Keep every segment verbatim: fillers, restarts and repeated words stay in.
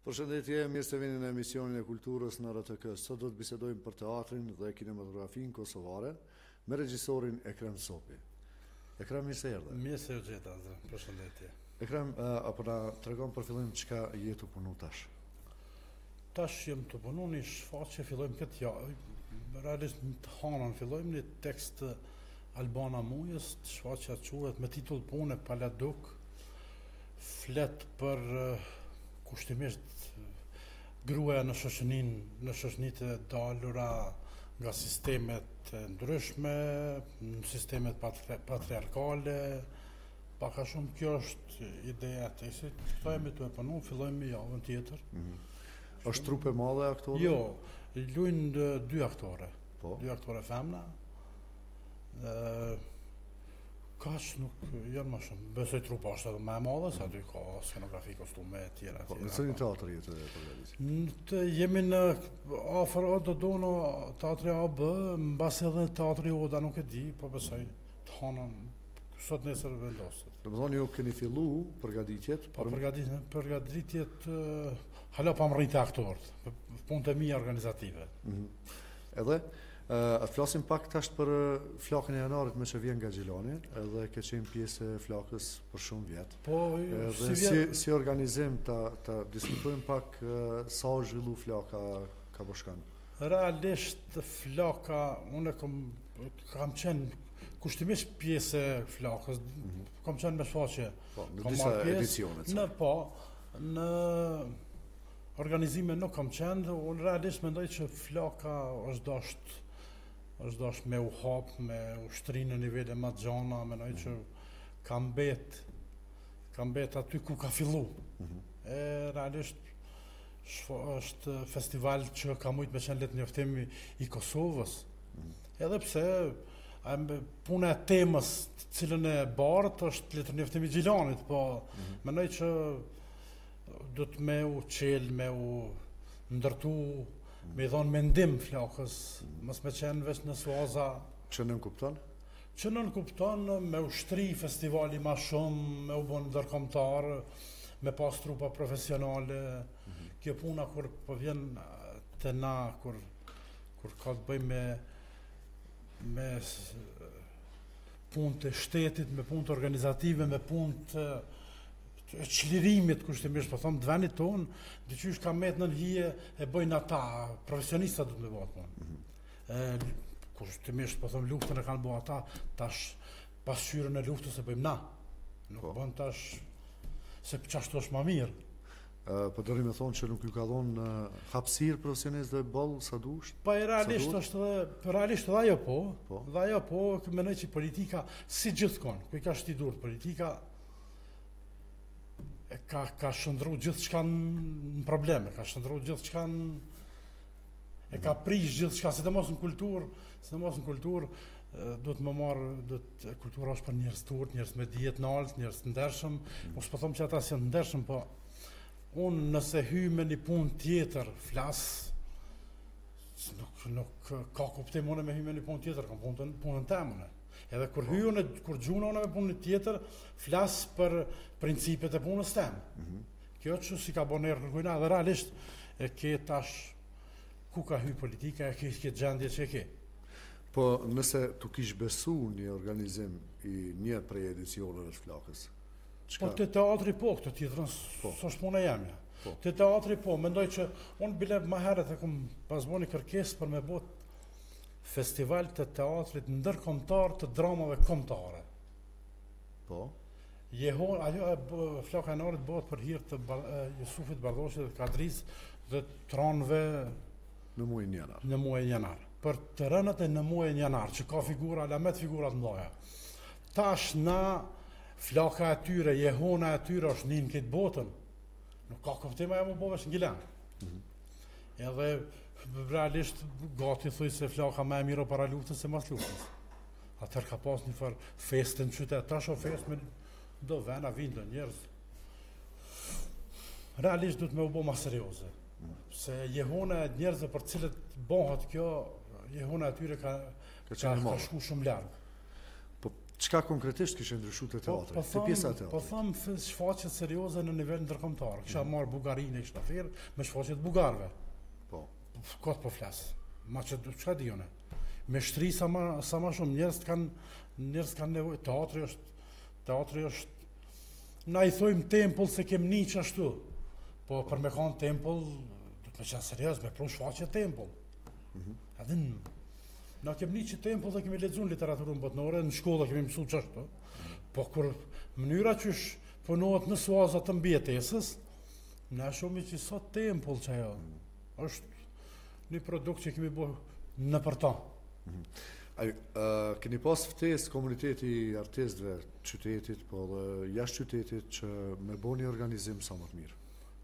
Përshëndetje, mirë se vini në emisionin e kulturës në R T K. Sot do të bisedojmë për teatrin dhe kinematografinë kosovare me regjisorin Ekrem Sopi. Ekrem, mirë se erdhe. Mirë se u gjeta, përshëndetje. Ekrem, apo na tregon për fillim çka je të punu tash? Tash jem të punu një shfaqje, fillojmë këtë javë. Realisht të hanën fillojmë një tekst Albana Mujës, shfaqja quhet me titull Pune Paladuk, flet për kushtimisht gruaja në shoqënin, në shoqënitë e dalura nga sistemet e ndryshme, në sistemet patriarkale, pak a shumë kjo është ideja e tekstit. Fillojmë të e punu, fillojmë javën tjetër. Mm-hmm. Është trupe madhe aktore? Jo, luajnë dy aktore, po? dy aktore femna. Kaç nuk janë më shumë. Besoj trupa është edhe më e madhe, sa aty ka skenografi, kostume e tjera. Po, në cilin teatr jetë e përgatitur? Jemi në afër O D Dono, teatri A B, mbas edhe teatri Oda, nuk e di, po besoj të hanën sot nesër vendoset. Do të thonë ju keni fillu përgatitjet? Po përgatitjet, përgatitjet hala pa më rritë aktorët, punët e mia organizative. Mm-hmm. Edhe Atë flasim pak tash për flakën e janarit me që vjen nga Gjilani, edhe ke qenë pjesë e flakës për shumë vjetë. Po, si, si, si organizim ta, ta diskutojmë pak sa o zhvillu flaka ka bashkan? Realisht flaka, unë kam, kam qenë kushtimisht pjesë e flakës, mm-hmm. kam qenë me shfaqje. Po, në disa edicionet. Në po, në organizime nuk kam qenë, unë realisht mendoj që flaka është dashtë është dash me u hap, me ushtrinë në nivele më të gjana, mendoj që ka mbet, ka mbet aty ku ka fillu. Mm-hmm. E realisht është festival që ka mujt me qenë letë njoftimi i Kosovës. Mm-hmm. Edhe pse puna e temës cilën e barët është letë njoftimi i Gjilanit, po mm-hmm. mendoj që do të me u qel, me u ndërtu, me i dhonë mendim flakës, mos me qenë veç në suaza. Që nën kupton? Që nën kupton, me ushtri festivali ma shumë, me u bon ndërkombëtar, me pas trupa profesionale. Mm-hmm. Kjo puna kur po vjen të na, kur, kur ka të bëj me, me punë të shtetit, me punë të organizative, me punë të qlirimit, kushtimisht, po thomë, dvenit tonë, dyqysh ka met në hije e bëjnë ata, profesionista du të me bëjtë punë. Mm-hmm. Kushtimisht, po thomë, luftën e kanë bëjtë ata, tash pasqyrën e luftës e bëjmë na. Nuk po. Bëjmë tash se qashtu është ma mirë. Uh, po dëri me thonë që nuk ju ka dhonë uh, hapësirë profesionist dhe bolë sa dusht? Pa e realisht është dhe, realisht dhe ajo po, po. Dhe ajo po, menoj që politika, si gjithkon, ku i ka shti dur politika, ka ka shndru gjithçka në probleme, ka shndru gjithçka në e ka prish gjithçka, sidomos në kulturë, sidomos në kulturë, duhet më marr, duhet kultura është për njerëz të urtë, njerëz me dijet në altë, njerëz të ndershëm, mos po them që ata janë të ndershëm, po unë nëse hy me një punë tjetër, flas nuk nuk ka kuptim unë me hy me një punë tjetër, kam punën punën time. Edhe kur hyjën, kur gjuna unë me punën tjetër, flas për principet e punës tem. Mm-hmm. Kjo që si ka bo nërë kërkujna, dhe realisht e ke tash ku ka hyjë politika, e ke ke gjendje që e ke. Po nëse tu kish besu një organizim i një prej edicioneve të flakës? Qka? Po të teatri po, këtë tjetërën po. Së është puna jemja. Po. Të teatri po, mendoj që unë bile ma herët e kum pas bo një kërkes për me bot festival të teatrit ndërkombëtar të dramave kombëtare. Po. Jehon, ajo flaka e janarit bëhet për hir të Jusufit Bardoshit dhe Kadris dhe tranëve në muajin janar. Në muajin janar. Për të rënët e në muajin janar, që ka figura, lamet figurat mëdha. Tash na flaka e tyre, jehona e tyre është një në këtë botën. Nuk ka kuptim ajo më bëvesh në Gilan. Mm-hmm. Edhe realisht gati thuj se flaka më e mirë para luftës se mas luftës. Atër ka pas një farë festë në qytet, tash o festë me do vena vinë njerëz. Realisht duhet me u bo ma serioze. Se jehona e njerëzve për cilët bëhat kjo, jehona e tyre ka, ka, ka shku shumë largë. Po Çka konkretisht kishte ndryshuar te teatri? Po Te pjesa e teatrit. Po them shfaqje serioze në nivel ndërkombëtar. Kisha marr Bullgarinë ishte afër me shfaqje të bugarëve. Po. Kot po flas. Ma që çka di unë. Me shtri sa më sa më shumë njerëz kanë njerëz kanë nevojë. Teatri është teatri është na i thojmë tempull se kem niç ashtu. Po për me kanë tempull, do të më qenë serioz me pru shfaqje tempull. Mhm. Adin na kem niç tempull dhe kemi lexuar literaturën botnore, në shkolla kemi mësuar çashtu. Po kur mënyra që punohet në suaza të mbijetesës, na shumë që sot tempull që ajo është një produkt që kemi bërë në për ta. Ai, uh, keni pas ftesë komuniteti i artistëve qytetit, po dhe jashtë qytetit që me bo një organizim sa më të mirë?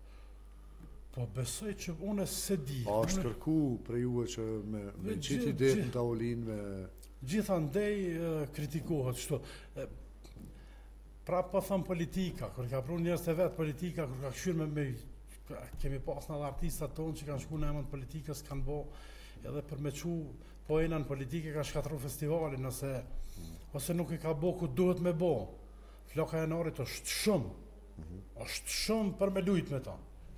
Po besoj që unë se di. A është une... kërku për juve që me, me qitë ide në tavolin me... Gjithandej uh, kritikohet shto. Pra po thëmë politika, kër ka pru njerës të vetë politika, kër ka këshyrë me me... Kemi pas në dhe artistat tonë që kanë shku në emën politikës, kanë bo edhe për me qu po e në politike ka shkatru festivalin, ose, mm. ose nuk i ka bo ku duhet me bo. Floka e narit është shumë, mm -hmm. është shumë për me lujt me ta.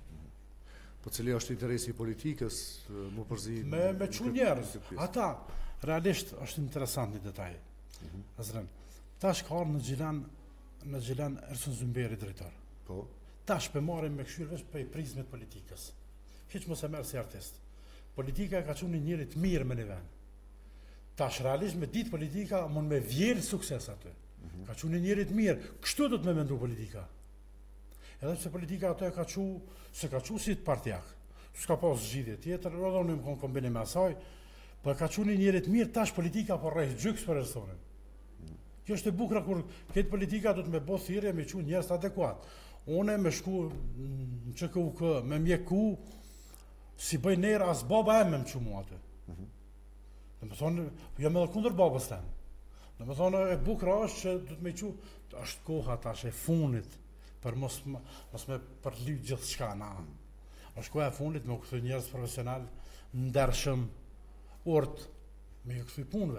Po cili është interesi i politikës, më përzi... Me, me qu njerës, ata, realisht është interesant një detaj. Mm -hmm. Azren, ta shkarë në Gjilan, në Gjilan Ersun Zymberi drejtor. Po? Ta shpe marim me këshyrë vesh për i prizmet politikës. Hiq mos e merë si artist. Politika ka qenë një njëri të mirë me një vend. Tash realisht me ditë politika mund me vjerë sukses aty. Mm -hmm. Ka qenë një njëri të mirë. Kështu do të me mendu politika. Edhe pse politika ato e ka qenë, se ka qenë si të partijak. S'ka pas zgjidhje tjetër, edhe unë më kombinim me asaj, po ka qenë një njëri të mirë, tash politika po rreth gjyks për personin. Mm -hmm. Kjo është e bukur kur këtë politika do të me bë thirrje me qenë njerëz adekuat. Unë me shku në Q K U K, me mjeku, si bëj nërë as baba e me më që mua aty. Mm -hmm. Dhe më thonë, jam edhe kundër babës temë. Dhe më thonë, e bukra është që du të me që, është koha tash e funit, për mos, mos me përly gjithë shka, na. Mm -hmm. është koha e funit me u këthy njerës profesional, ndershëm, urt, me ju këthy punëve.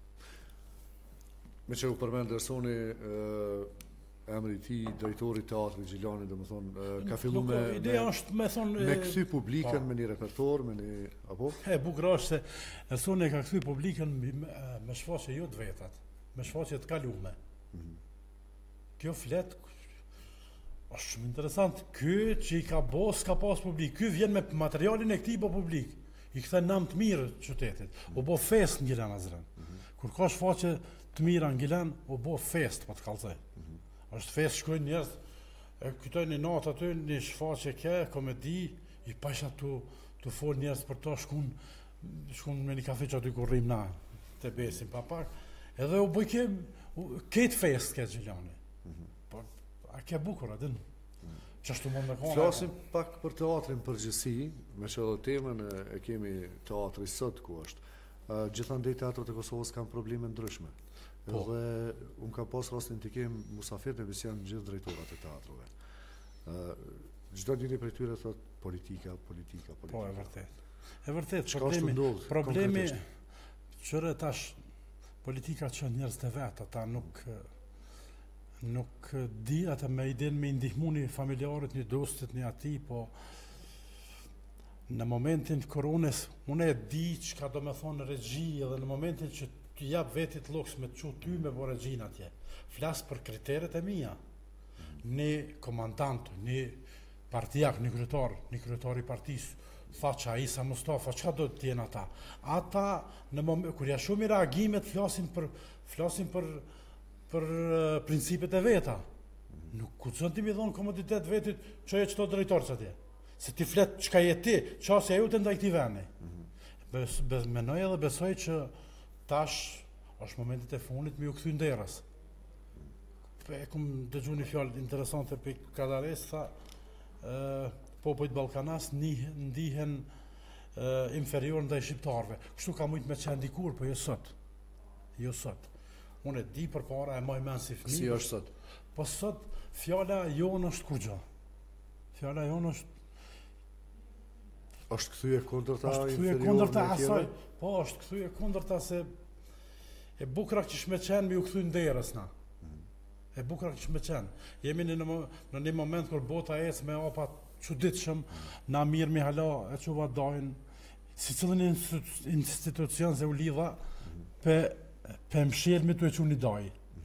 Me që u përmendë Ersoni, emri ti, drejtori teatri Gjilani, dhe më thonë, ka fillu me, ideja është me thonë... Me këthy publikën, pa, me një repertor, me një... Apo? E, bukra është se Ersoni ka këthy publikën me, me shfaqje jo të vetat, me shfaqje të kalume. Mm -hmm. Kjo flet, është shumë interesant, ky që i ka bo, s'ka pas publik, ky vjen me materialin e këti bo publik, i këthe nam të mirë qytetit, mm -hmm. o bo fest në Gjilan Azren. Mm -hmm. Kur ka shfaqje të mira në Gjilan, o bo fest, po të kalzej. Është fest, shkojnë njerëz, e kujtoj një natë aty, një shfaqje ke, komedi, i pasha të, të fol njerëz për to, shkun, shkun me një kafe që aty ku rrim na, të besim pa pak, edhe u bëj ke, ketë fest ke Gjilani. Mm -hmm. Po, a ke bukur, adin? Mm -hmm. Qashtu mund me kona. Flasim pak për teatrin përgjithësi, me që edhe temën e, e kemi teatri sot ku është. Uh, Gjithandej teatrët e Kosovës kanë probleme ndryshme. Po. Edhe unë ka pas rastin të kem musafir në vision në gjithë drejtorat e teatrove. Uh, Gjdo njëri për tyre thot politika, politika, politika. Po, e vërtet. E vërtet, problemi, ndodh, problemi qëre tash politika që njerëz të vetë, ata nuk nuk di ata me iden me indihmu një familjarit, një dostit, një ati, po në momentin kër unë, unë e di që ka do me thonë regji, edhe në momentin që të jap vetit loks me të që ty me bo regjin atje. Flasë për kriteret e mija. Një komandant, një partijak, një kryetar, një kryetar i partisë, tha që a Isa Mustafa, që do të tjenë ata? Ata, në moment, kur ja shumë i reagimet, flasin për, flasin për, për uh, principet e veta. Nuk ku të ti mi dhonë komoditet vetit, që e qëto drejtorës atje. Se ti flet që ka jeti, që asë e ju të ndaj këti veni. Bes, bes, menoj edhe besoj që tash është momentit e funit me ju këthy nderës. E kum dëgju një fjallë interesante për Kadares, tha e, popojt Balkanas ndihen e, inferior ndaj shqiptarve. Kështu ka mujtë me qenë dikur, po jo sot. Jo sot. Unë e di për para e maj men si fëmi. Si është sot? Po sot fjalla jonë është kur gjo. Fjalla jonë është është këthyje kundërta është këthyje kundërta asaj. Po, është këthyje kundërta se E bukra kish me qenë me ju kthy nderës na. E bukra kish me qenë. Jemi në, në një moment kur bota ec me apa çuditshëm, na mirë mi hala e çuva dajin, si cilën institucion se u lidha pe pe mshirë tu e çuni daj.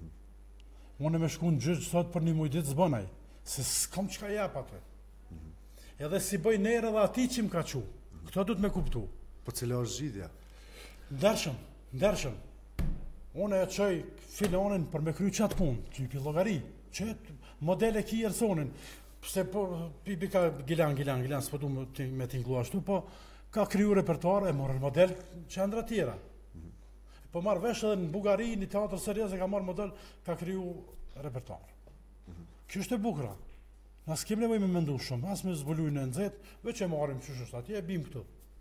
Unë me shku në gjyq sot për një muj ditë zbonaj, se s'kam çka jap atë. Edhe si bëj nerë edhe ati që më ka qu. Këto du të me kuptu. Po cila është zgjidhja? Ndershëm, ndershëm. Unë e qoj filonin për me kry qatë punë, që i llogari, që modele ki ersonin. Pse po, pipi ka gilan, gilan, gilan, s'po du me t'inglu ashtu, po ka kryu repertuar e morën model qendra tjera. Po marrë vesh edhe në Bugari, një teatr serioz e ka marrë model, ka kryu repertuar. Kjo është e bukra. Na s'kem nevojë me mendu shumë, as me zbulujnë e nxehtë, veç e marrim çush është atje e bim këtu.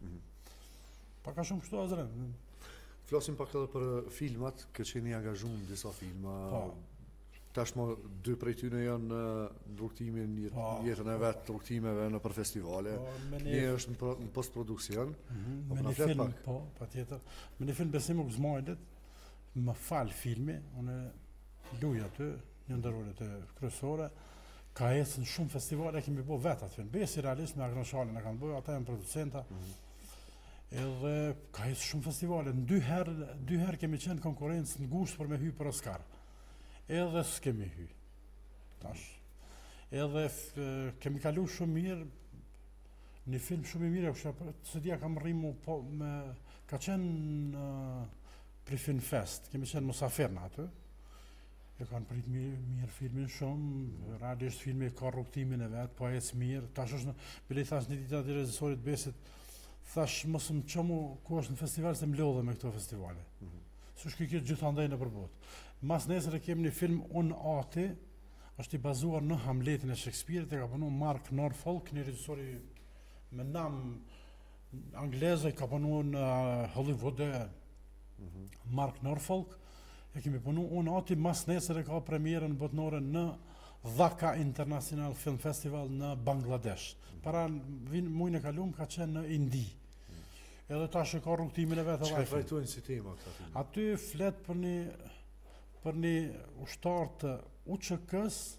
Pa ka shumë kështu azre. Flasim pak edhe për filmat, që qeni angazhuar në disa filma. Tashmë dy prej tyre janë në rrugtimin jetën e vet, rrugtimeve në për festivale. Një është në postproduksion. Me një film, po, patjetër. Me një film besim u gëzmojlet, më fal filmi, unë luj aty, një ndërrore të kryesore. Ka ecën shumë festivale, kemi bo vetë atë film. Besi realisht me Agnoshalin e kanë bojë, ata janë producenta. Edhe ka ecë shumë festivale. Në dy herë, dy herë kemi qenë konkurencë në gusht për me hy për Oscar. Edhe s'kemi hy. Tash. Edhe kemi kalu shumë mirë, një film shumë i mirë, së dia kam rrimu po me, ka qenë uh, pri Film Fest, kemi qenë musafir në aty. E kanë prit mirë, mirë filmin shumë, realisht filmi ka rrugtimin e vetë, po ecë mirë. Tash është në, bile i thash një ditë aty režisorit Besit, thash mos më qomu ku është në festival se më lodhe me këto festivale. Mm -hmm. Së është këtë gjithandaj në përbot. Mas nesër e kemi një film Unë Ati, është i bazuar në Hamletin e Shakespeare-it, e ka punu Mark Norfolk, një regjisori me nam angleze, ka punu në Hollywood e mm -hmm. Mark Norfolk. E kemi punu Unë Ati, mas nesër e ka premierën botnore në Dhaka International Film Festival në Bangladesh. Para vin mujnë e kalum ka qenë në Indi. Edhe tash e ka rrugtimin e vetë. Çfarë trajtojnë si tema këta filma? Aty flet për një për një ushtar të U Q K-s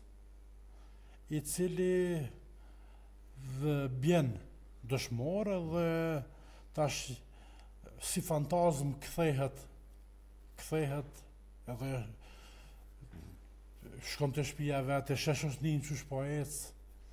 i cili bjen dëshmor dhe tash si fantazm kthehet kthehet edhe shkon të shtëpia vetë, sheshos një qysh po ecë.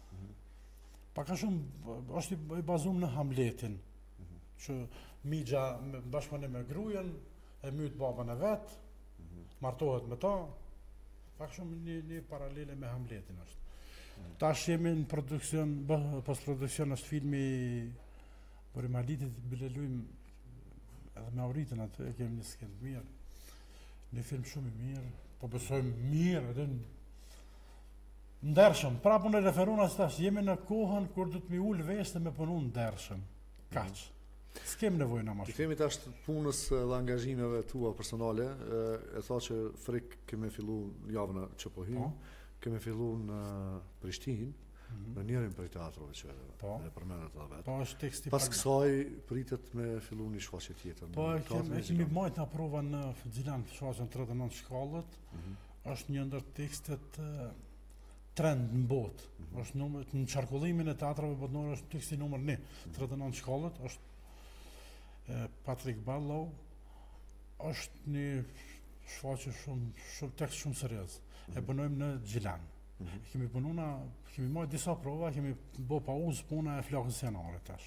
Pa ka shumë, është i bazuar në Hamletin, që migja bashkëpunon me grujen, e myt babën e vet, martohet me ta. Pa shumë një, një paralele me Hamletin është. Tash jemi në produksion, postproduksion është filmi për Malitit, bile lujmë edhe me Auritën atë, kemi një skenë mirë. Një film shumë i mirë, po besojmë mirë, edhe ndershëm. Prapë në referuna së tash, jemi në kohën kur du të mi ullë veste me punu ndershëm. Kaq. S'kem nevojë na më shumë. Kemi tash punës dhe angazhimeve tua personale, e tha që frik kemi fillu javën që po hymë, kemi fillu në Prishtinë, në njërin prej teatrove që e përmendet edhe vetë. Po është teksti. Pas kësaj pritet me fillu një shfaqje tjetër. Po e kemi majtë nga prova në Gjilan, shfaqjen tridhjetë e nëntë shkallët, është një ndër tekstet trend në botë. Është numër në qarkullimin e teatrave botërore është teksti numër një, tridhjetë e nëntë shkallët, është Patrick Ballow, është një shfaqje shumë shumë tekst shumë serioz. E bënojmë në Gjilan. Kemi punu na, kemi marrë disa prova, kemi bo pauzë puna e flakës janare tash.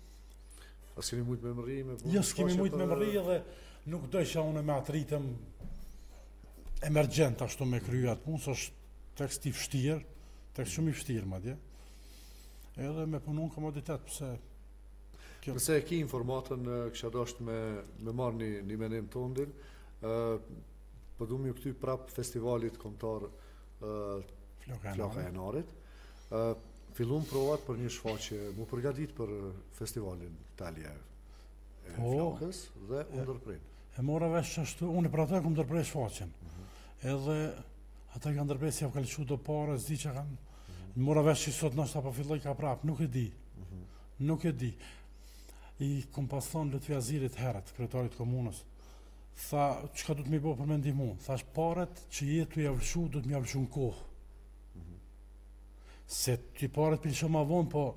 A s'kemi mujtë me mëri me punë? Jo, s'kemi mujtë me mëri edhe nuk dojsha unë me atë ritëm emergjent ashtu me kryu atë punë, është tekst i vështirë, tekst shumë i vështirë madje. Edhe me punu në komoditet, pëse... Nëse e ki informatën, kësha dosht me, me marrë një, një menim të ndin, uh, po du mi u këty prap festivalit kombëtar uh, Flaka e Janarit. Uh, Fillun provat për një shfaqje, mu përgatit për festivalin Talje e Flakës dhe u ndërprin. E mora vesh ashtu, unë për ato e kom ndërprej shfaqjen. Edhe ata kanë ndërprej si ja kalëshu do pare, zdi që kanë, mora vesh që sot nështë apo filloj ka prap, nuk e di. Nuk e di. I kom pas thonë Lutfi Azirit herët, kryetarit komunës, Tha, çka do të më bëj për me ndihmu? Thash, parat që jetu ja vlshu, do të më vlshu në kohë. Se ti parat për shumë ma vonë, po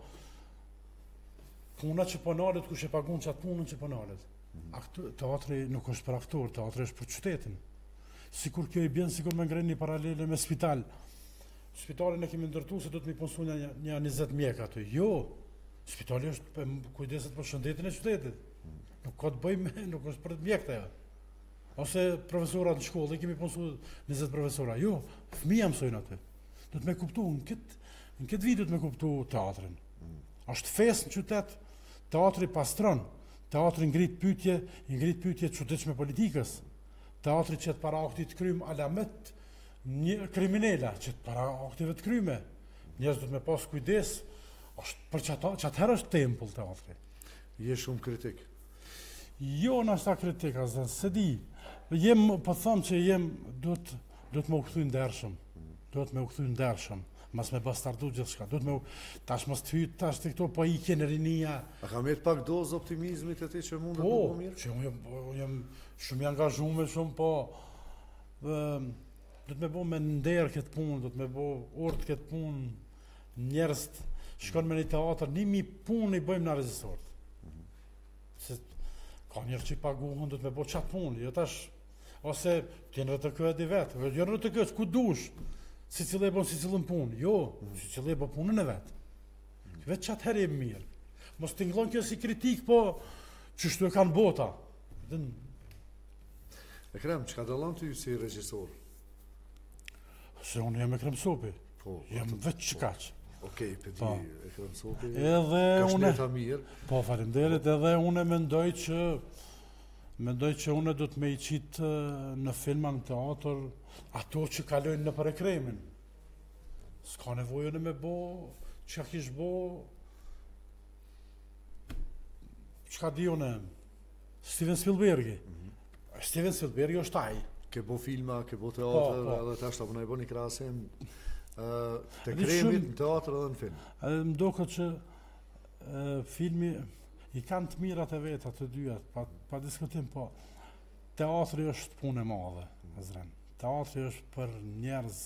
puna që po nalet, kush e pagun qatë punën që po nalet. Teatri nuk është për aktor, teatri është për qytetin. Sikur kjo i bjen, sikur me ngrejnë një paralele me spital. Spitalin e kemi ndërtu se do të mi punsu një, një njëzet mjek aty. Jo, spitali është për kujdeset për shëndetin e qytetit. Nuk ka të bëj me, nuk është për mjek të ja. Ose profesorat në shkollë, i kemi punsu njëzet profesora. Jo, fëmija mësojnë aty. Do të me kuptu, në këtë, në këtë vit do të me kuptu teatrin. Është fest në qytet, teatri pastron, teatri ngrit pyetje, ngrit pyetje të çuditshme politikës. Teatri që të para aktit të krym alamet një kriminela që të para aktive të kryme. Njerëz do të me pas kujdes, është për çat herë është tempull teatri. Je shumë kritik. Jo, në ashta kritik, asë, se di. Jem, po them që jem, do të do të më u kthy ndershëm. Do të më u kthy ndershëm. Mas me bastardu gjithçka. Do të më tash mos të hyj tash te këto po ikën rinia. A ka merr pak dozë optimizmit e ti që mund të bëjë mirë? Që unë jam, jam shumë i angazhuar, shumë po ë do të më bëj me nder këtë punë, do të më bëj urt këtë punë. Njerëz shkon me në teatr, nimi punë i bëjmë na regjisorët. Se ka njerëz që paguhen, do të më bëj çat punë, jo tash ose ti në R T K di vet, jo në R T K ku dush. Si cilë e bon si cilën punë, jo, si cilë e bon punën e vetë. Vetë qatë herë e mirë. Mos të nglon kjo si kritik, po qështu e kanë bota. Dën... Ekrem, që ka dëllon të ju si regjisor? Se unë jam Ekrem Sopi, po, jam vetë që kaqë. Okej, për di Ekrem Sopi, edhe ka une, shneta mirë. Po, falimderit, edhe une mendoj që Mendoj që une do të me i qitë në filma, në teatr, ato që kalojnë në për Ekremin. S'ka nevojën e me bo, që ka kish bo, që ka di une, Steven Spielbergi. Mm-hmm. Steven Spielbergi është taj. Ke bo filma, ke bo teatr, po, po. Edhe tash të përna i bo një krasim uh, të Kremit në teatr edhe në film. Edhe më do këtë që uh, filmi, i kanë të mirat e vetat të dyat, pa, pa diskutim, po teatri është punë e madhe, Azren. Teatri është për njerëz,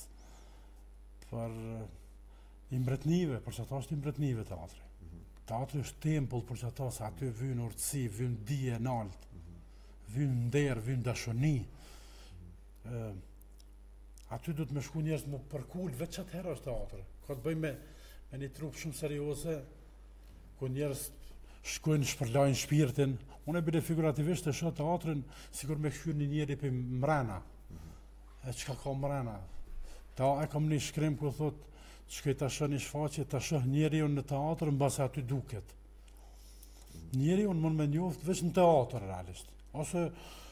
për imbretnive, për që ata është imbretnive teatri. Mm-hmm. Teatri është tempull për që ata, se aty vynë urtësi, vynë dije në altë, mm-hmm. vynë nder, vynë dashoni. Mm-hmm. E, aty du të me shku njerëz më përkull, veç qatë herë është teatri. Ka të bëj me, me një trup shumë serioze, ku njerëz shkojnë shpërlajnë shpirtin. Unë e bile figurativisht e shoh teatrin sikur me këshyr një njeri për mrena. Mm-hmm. E qka ka mrena? Ta e kam një shkrim ku thot, qkej ta shoh një shfaqje, ta shoh njeri unë në teatr në base aty duket. Mm-hmm. Njeri unë mund me njoft veç në teatr realisht. Ose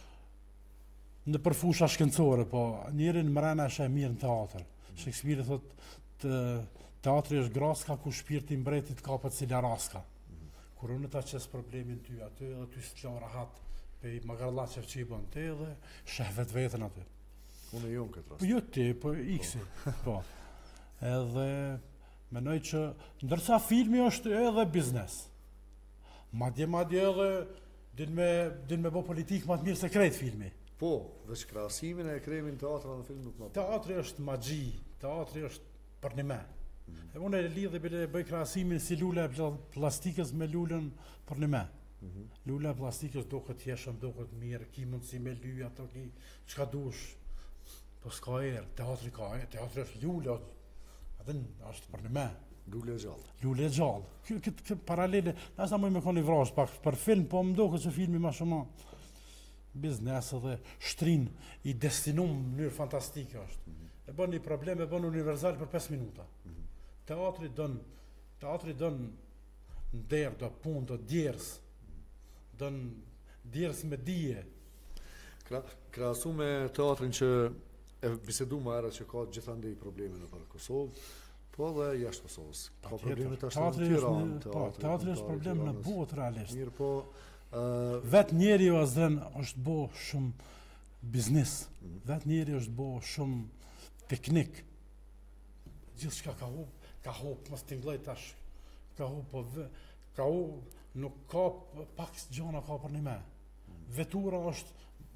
në përfusha shkencore, po njeri në mrena është e mirë në teatr. Mm-hmm. Shakespeare thot, të, teatri është graska ku shpirti mbretit kapet si laraska. Kur unë ta qes problemin ty aty, edhe ty s'të lanë rahat pe i magarlaqev që i bën te edhe sheh vetë vetën aty. Unë e jonë këtë rast. Po jo ti, po iksi. Po. Edhe menoj që ndërsa filmi është edhe biznes. Madje madje edhe din me din me bë politikë më të mirë se krejt filmi. Po, veç krahasimin e Ekremin teatrit në film nuk më. Teatri është magji, teatri është për një me. Mm-hmm. E unë e lidhe bile bëj krahasimin si lula e plastikës me lulën për një me. Mm-hmm. Lula e plastikës do këtë jeshëm, do këtë mirë, ki mundësi me ly, ato ki, qka dush. Po s'ka erë, teatri ka erë, teatri është lula, adin, është për një me. Lule e gjallë. Lule e gjallë. Këtë kë, kë, paralele, nësa mëj me koni vrash pak për film, po më do këtë që filmi ma shumë biznes edhe shtrin i destinum në mënyrë fantastike është. Mm-hmm. E bën një problem, e bën universal për pesë minuta. Mm-hmm. Teatri dën, teatri dën nder, do punë, do djerës, dën djerës me dije. Kra, krahasu me teatrin që e bisedu më herët që ka gjithandej probleme në për Kosovë, po dhe jashtë Kosovës. Ka probleme të ashtë në Tiranë. Po, teatri është problem në botë realisht. Mirë po... Uh, Vetë njeri o azden është bo shumë biznis, mm-hmm. Vetë njeri është bo shumë teknik. Gjithë shka ka hu, ka hu, mos t'inglej tash, ka hu, po vë, ka hu, nuk ka pak gjona ka për një me. Mm-hmm. Vetura është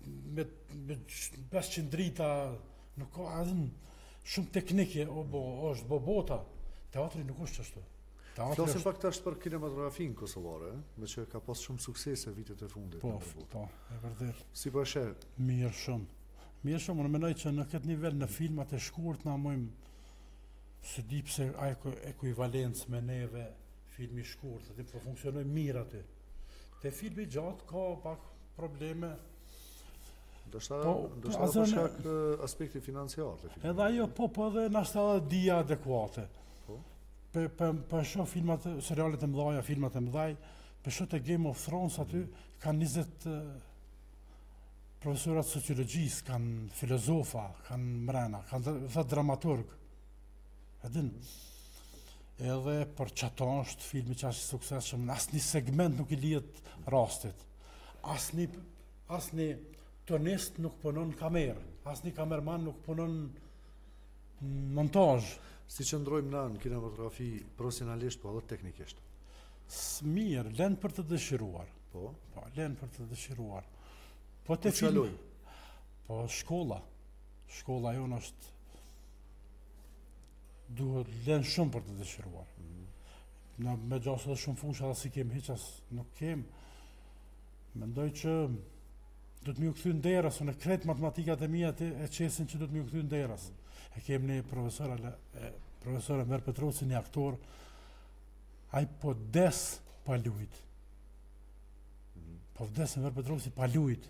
me, me pesëqind drita, nuk ka adhin shumë teknike, o bo, është bobota. Teatri nuk është ashtu. Flasim pak tash për kinematografinë kosovare, me që ka pas shumë suksese vitet e fundit. Po, po, e vërtet. Si po e sheh? Mirë shumë. Mirë shumë, unë mendoj që në këtë nivel në filmat e shkurt na mojmë se di pse ai ekuivalencë me neve filmi shkurt, aty po funksionoj mirë aty. Te filmi gjatë ka pak probleme. Ndoshta ndoshta për shkak aspekti financiar të filmit. Edhe ajo po po edhe na sta dia adekuate. Po. Pe pe pe shoh filmat, serialet e mëdha, filmat e mëdha, pe shoh te Game of Thrones aty kanë njëzet profesorat sociologjisë, kanë filozofa, kanë mrena, kanë dhe dramaturg. Edin, edhe për çato është filmi që është suksesshëm, në asnjë segment nuk i lihet rastit. Asnjë asnjë tonist nuk punon kamerë, asnjë kamerman nuk punon montazh. Si qëndrojmë na në kinematografi profesionalisht po edhe teknikisht? Mirë, lën për të dëshiruar. Po, po lën për të dëshiruar. Po te film. Po shkolla. Shkolla jonë është duhet lën shumë për të dëshiruar. Mm. Na me gjasë edhe shumë fusha dhe si kem hiq as nuk kem. Mendoj që do të më u kthy nderas, unë kret matematikat e mia e qesin që do të më u kthy nderas. E kem një profesor e profesor Mer Petrosi, një aktor, ai po des pa lujt. Mm. Po vdes Mer Petrosi pa lujt.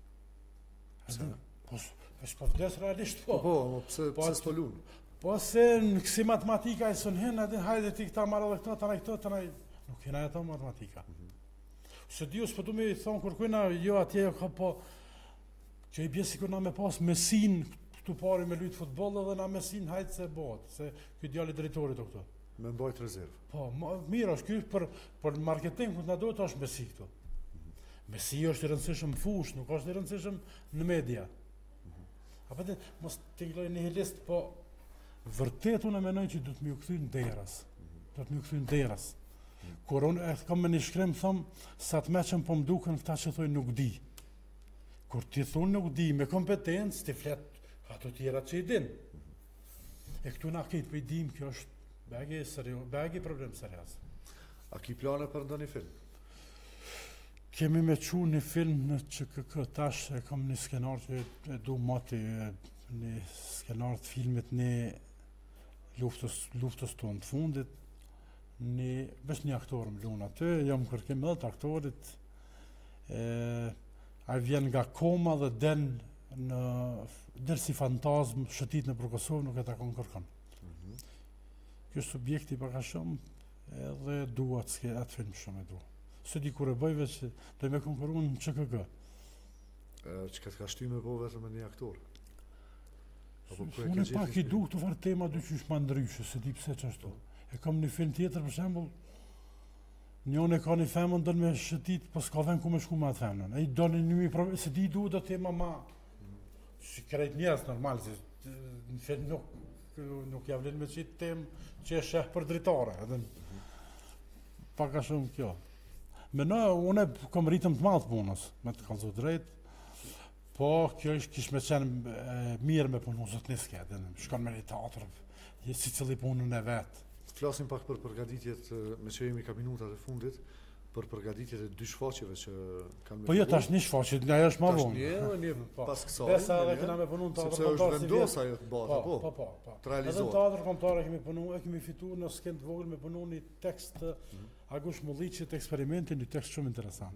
Po është po vdes realisht po. Po, po, pse pse s'po lun? Po se në kësi matematika e sën hen, edhe hajde ti këta marrë dhe këta, të nëjë këto, të nëjë... Nuk kena e ta matematika. Mm -hmm. Se di us pëtu me i thonë, kur kujna, jo atje, ka po... Që i bje si kur na me pas mesin, këtu pari me lujtë futbol, edhe na mesin hajtë se botë, se këj djali drejtorit o këto. Me mbajt rezervë. Po, mirë është kjo, për, për marketing, këtë na do të është mesi këtu. Mm -hmm. Mesi është i rëndësishëm fush, nuk është i rëndësishëm në media. Mm -hmm. A pëtë, mos të ngloj një helist, po... Vërtet unë e menoj që do të më u kthy nderas. Do të më u kthy nderas. Kur unë e kam me një shkrim thom sa të meqen po më duken këta që thojnë nuk di. Kur ti thon nuk di me kompetencë, ti flet ato tjera që i din. E këtu na këtë për i dim, kjo është bagi serios, bagi problem serios. A ki plane për ndonjë film? Kemi me qu një film në që kë tash e kam një skenar që e du mati një skenar të filmit një luftës, luftës tonë të fundit, një, vesh një aktor më lunë aty, jam kërkim edhe të aktorit, e, a vjen nga koma dhe den në, del si fantazm, shëtit në për Kosovë, nuk e takon kërkon. Mm -hmm. Kjo subjekti paka shumë, edhe dua të atë film shumë e dua. Së di kur e bëjve që do me konkurru në që këgë. Që këtë ka shty me po vetëm me një aktor? Unë e pak i du të farë tema dy qysh ma ndryshë, se di pse që ashtu. E kam një film tjetër, për shembull, njën e ka një femën, dënë me shëtit, po s'ka ven ku me shku me atë femën. E i do një një problem, se di du do tema ma... Si krejt njës, normal, se në film nuk, nuk javlen me qitë temë që e sheh për dritare, edhe pak a shumë kjo. Me në, unë e kom ritëm të madhë punës, me të kalzu drejt, po kjo ish kish me qenë e, mirë me punu, zot një s'ke, shkon me një teatr, si cili punën e vetë. Flasim pak për përgatitjet, me që jemi ka minutat e fundit, për përgatitjet e dy shfaqjeve që kanë me po jo, tash një shfaqje, nga jo është ma vonë. Tash një, një pas kësaj, besa dhe kena me punu në teatr sepse është vendos ajo të bata, po, po, po, po. të realizohet. Edhe në teatr kombëtar kemi punu, e kemi fitu në skend të vogël me punu një tekst të Agush Mulliqit, eksperimentin, një tekst shumë interesant.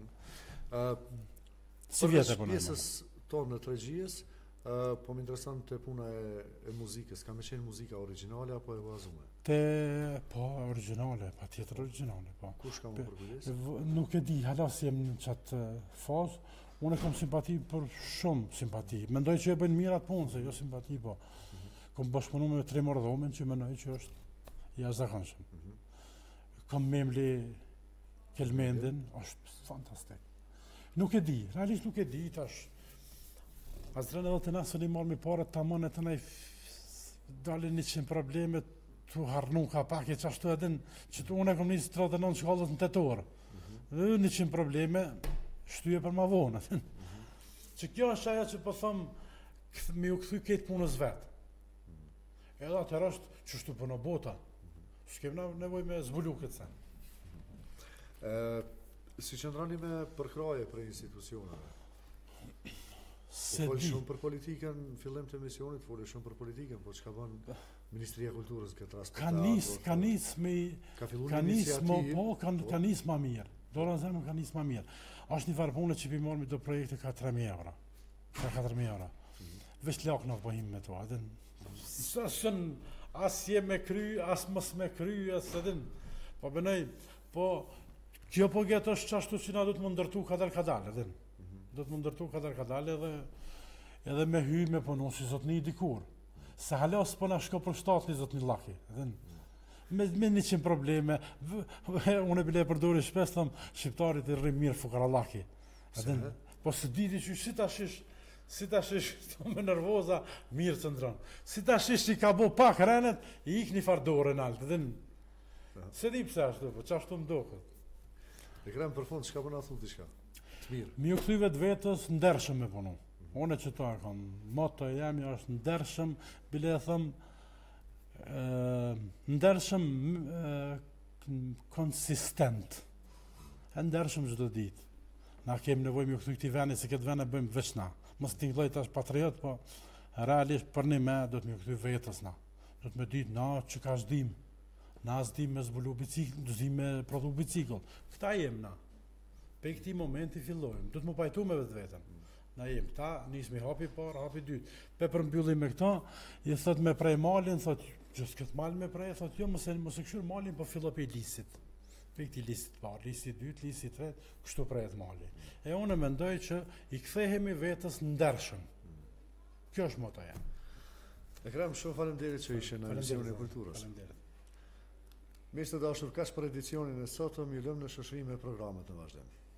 Si vjetë e punën? Pjesës tonë në tregjies, po më interesant të puna e muzikës, ka me qenë muzika originale apo e vazume? Te, po, originale, pa tjetër originale, po. Kush ka më përkujdes? Nuk e di, halas jem në qatë fazë, unë e kam simpati për shumë simpati. Mendoj që e bëjnë mirat punë, se jo simpati, po. Mm -hmm. Kom bashkëpunu me tre mordhomen që mendoj që është jashtëzakonshëm. Mm -hmm. Kam memli Kelmendin, është fantastik. Nuk e di, realisht nuk e di, tash. As drejnë edhe të nasë një marrë mi pare të amon e të nej dalin një qenë problemet të harnu ka pak e qashtu edhe që të unë e kom njësë tretë e nënë shkallët në tetorë. Dhe një qenë probleme shtyje për ma vonë. që kjo është ajo që po thëmë me u këthy ketë punës vetë. Edhe atër është që shtu përno bota. S'kem nevoj me zbulu këtë sen. Si qëndrani me përkraje për institucioneve? Se Po folë di. shumë për politikën, fillim të emisionit, folë shumë për politikën, po që ka bën Ministria e Kulturës këtë rast? Ka nis, ka nis me... Ka fillu Ka një nis më iniciativë? po, ka, ka nis ma mirë. Dora në zemë ka nis ma mirë. Ashtë një farë punë që pi marrë me do projekte ka tre mijë euro. Ka katër mijë euro. Veç lak në pohim me to, adin. Së shën, as je me kry, as mës me kry, as edin. Po bënej, po, kjo po gjetë është qashtu që na du të më ndërtu kadal kadal, edin. Do të më ndërtu kadal kadal edhe, edhe me hy me punu si zot një dikur. Se halas po na shko për shtatë një zot një laki, edin. Me, me një qimë probleme, v- v- unë e bile e përdori shpes, thëmë, shqiptarit i rrim mirë fukarallaki. Edin, po se diti që si ta shish, si ta shish, të me nervoza, mirë që ndronë. Si ta shish që i ka bo pak renet, i ik një fardore në altë, edin. Se di pse ashtu, po që ashtu më do këtë. E krem për fund, çka po na thu diçka? Të mirë. Mi u kthy vetë vetës ndershëm me punu. Unë që ta kam, moto e jemi është ndershëm, bile e thëmë, ndershëm konsistent. E ndershëm çdo ditë. Na kemi nevojë me u kthy këtij vendi se këtë vend e bëjmë veç na. Mos tingëlloj tash patriot, po realisht për një me do të më kthy vetës na. Do të më ditë na që ka zdim. Na zdim me zbulu bicikl, zdim me prodhu bicikl. Këta jem na. Pe këtij momenti fillojmë. Do të më pajtu me vetë vetën. Na jem këta, nismi hapi parë, hapi dytë. Pe përmbyllim me këta, i thot me prej malin, thot gjithë këtë mal me prej, thot jo mos e mos e këshur malin, po fillo pe lisit. Pe këtij lisit parë, lisit dytë, lisit tretë, kështu prejet mali. E unë mendoj që i kthehemi vetës ndershëm. Kjo është moto jam. E krem shumë faleminderit që ishe në emisionin e kulturës. Faleminderit. Mirë të dashur, kaq për edicionin e sotëm, ju lëm në shoqëri me programet në vazhdim.